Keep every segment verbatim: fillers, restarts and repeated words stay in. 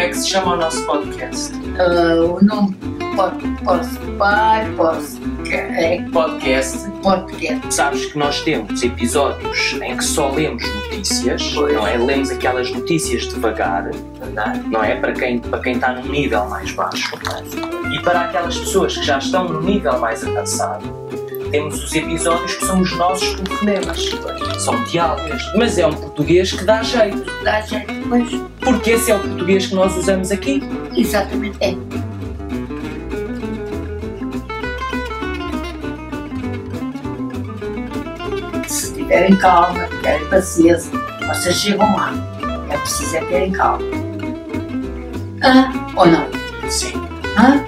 é que se chama o nosso podcast? Uh, o nome pode, posso pai, posso é, Podcast. podcast. Sabes que nós temos episódios em que só lemos notícias, Pois. não é? Lemos aquelas notícias devagar, não é? Para quem, para quem está num nível mais baixo. E para aquelas pessoas que já estão num nível mais avançado, temos os episódios que são os nossos telefonemas. São diálogos. Mas é um português que dá jeito. Dá jeito, pois. Porque esse é o português que nós usamos aqui. Exatamente, é. Se tiverem calma, tiverem paciência, vocês chegam lá. É preciso é terem calma. Ah, ou não? Sim. Ah?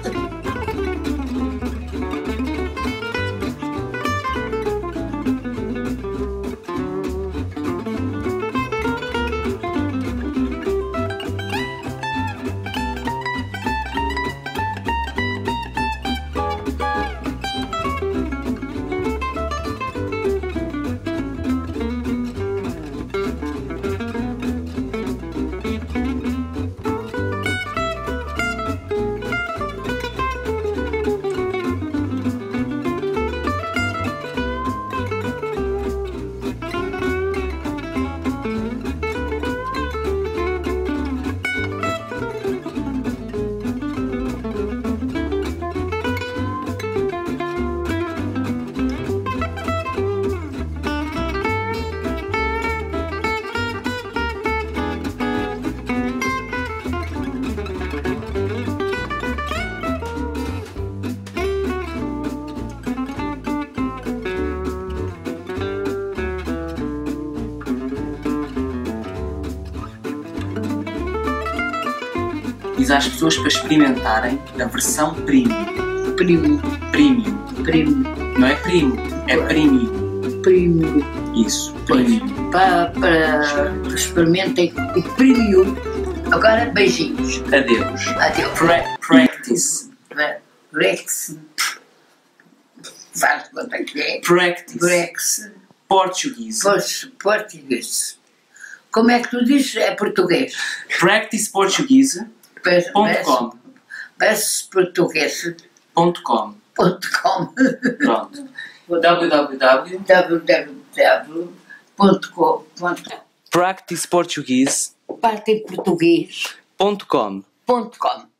Diz às pessoas para experimentarem a versão premium. Primo, Premium. primo, Não é primo, é premium. primo. Isso, Pois. premium. Para, para experimentem o premium. Agora, beijinhos. Adeus. Adeus. Pra- practice. Brex. Faz conta que é. Practice. Brex. Português. Pois, português. Como é que tu dizes? É português. Practice português Peço- ponto peço- com. Peço português. Ponto com. Ponto com. Pronto. www. www ponto com. practice português Parte em português. ponto com. Ponto com.